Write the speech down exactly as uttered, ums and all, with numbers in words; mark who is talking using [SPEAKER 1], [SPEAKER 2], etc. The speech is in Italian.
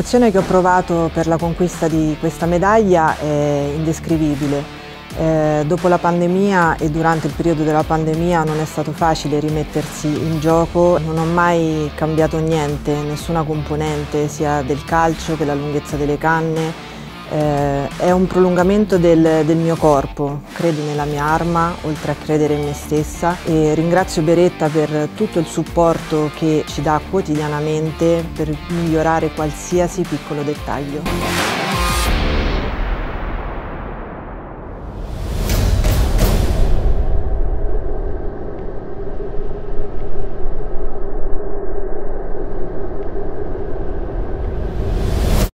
[SPEAKER 1] L'emozione che ho provato per la conquista di questa medaglia è indescrivibile. Eh, dopo la pandemia e durante il periodo della pandemia non è stato facile rimettersi in gioco, non ho mai cambiato niente, nessuna componente, sia del calcio che la lunghezza delle canne. Eh, è un prolungamento del, del mio corpo, credo nella mia arma, oltre a credere in me stessa, e ringrazio Beretta per tutto il supporto che ci dà quotidianamente per migliorare qualsiasi piccolo dettaglio.